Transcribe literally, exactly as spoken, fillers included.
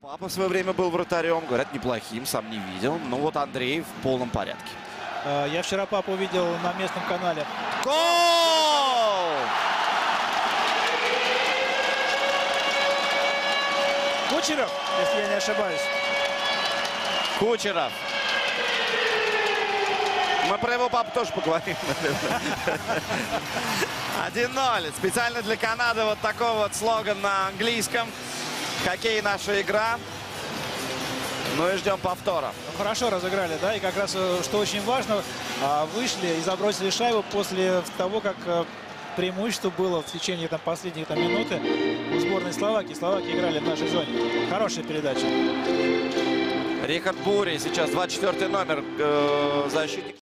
Папа в свое время был вратарем, говорят, неплохим, сам не видел. Но вот Андрей в полном порядке. Я вчера папу увидел на местном канале. Гол! Кучеров, если я не ошибаюсь. Кучеров. Мы про его папу тоже поговорим. один ноль. Специально для Канады вот такой вот слоган на английском. Хоккей — наша игра. Ну и ждем повтора. Ну, хорошо разыграли, да, и как раз, что очень важно, вышли и забросили шайбу после того, как преимущество было в течение там, последних там, минуты у сборной Словакии. Словакии играли в нашей зоне. Хорошая передача. Рихард Бури сейчас двадцать четвёртый номер, э, защитник.